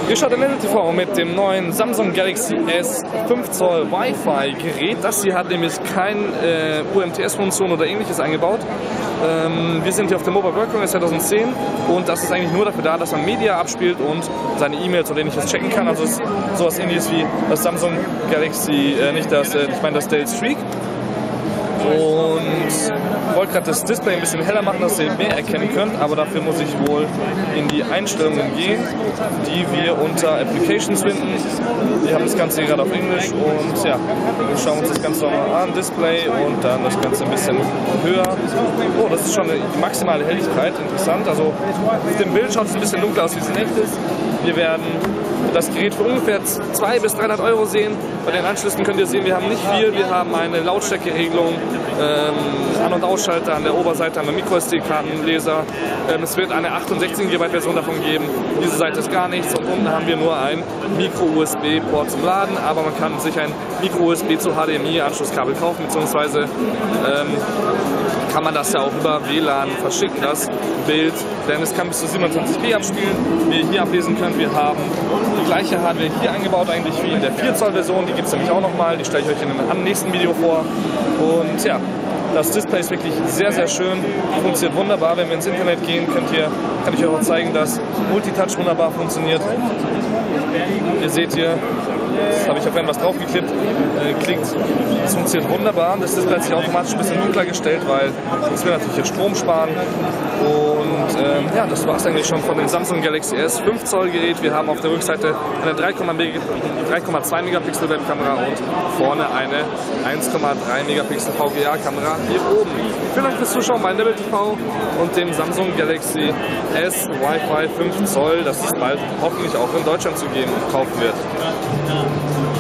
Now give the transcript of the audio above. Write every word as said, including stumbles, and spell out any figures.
Ihr schaut in Level T V mit dem neuen Samsung Galaxy S fünf Zoll Wi-Fi Gerät. Das hier hat nämlich keine äh, U M T S-Funktion oder ähnliches eingebaut. Ähm, wir sind hier auf der Mobile World Congress zweitausendzehn und das ist eigentlich nur dafür da, dass man Media abspielt und seine E-Mails oder ähnliches checken kann. Also es ist sowas ähnliches wie das Samsung Galaxy, äh, nicht das, äh, ich meine das Stealth Streak. Und ich wollte gerade das Display ein bisschen heller machen, dass ihr mehr erkennen könnt, aber dafür muss ich wohl in die Einstellungen gehen, die wir unter Applications finden. Wir haben das Ganze hier gerade auf Englisch und ja, wir schauen uns das Ganze nochmal an, Display und dann das Ganze ein bisschen höher. Oh, das ist schon die maximale Helligkeit, interessant. Also auf dem Bild schaut es ein bisschen dunkler aus, wie es in echt ist. Wir werden das Gerät für ungefähr zweihundert bis dreihundert Euro sehen. Bei den Anschlüssen könnt ihr sehen, wir haben nicht viel. Wir haben eine Lautstärkeregelung, ähm, An- und Ausschalter an der Oberseite, haben wir Micro S D-Kartenleser. Ähm, es wird eine achtundsechzig Gigabyte Version davon geben. Diese Seite ist gar nichts und unten haben wir nur ein Micro-U S B-Port zum Laden, aber man kann sich ein Micro-U S B zu H D M I-Anschlusskabel kaufen, beziehungsweise ähm, kann man das ja auch über W L A N verschicken, das Bild, denn es kann bis zu siebenundzwanzig p abspielen. Wie ihr hier ablesen könnt, wir haben die gleiche Hardware hier eingebaut eigentlich wie in der vier Zoll Version, die gibt es nämlich auch nochmal, die stelle ich euch in einem nächsten Video vor. Und ja, das Display ist wirklich sehr, sehr schön, funktioniert wunderbar. Wenn wir ins Internet gehen, könnt ihr, kann ich euch auch zeigen, dass Multitouch wunderbar funktioniert. Ihr seht hier, das habe ich auf etwas draufgeklickt, äh, klickt, das funktioniert wunderbar. Das Display hat sich automatisch ein bisschen dunkler gestellt, weil das will natürlich hier Strom sparen. Und ähm, ja, das war es eigentlich schon von dem Samsung Galaxy S fünf Zoll Gerät. Wir haben auf der Rückseite eine drei Komma zwei Megapixel Webkamera und vorne eine eins Komma drei Megapixel V G A-Kamera hier oben. Vielen Dank fürs Zuschauen bei Level T V und dem Samsung Galaxy S Wi-Fi fünf Zoll, das es bald hoffentlich auch in Deutschland zu geben kaufen wird.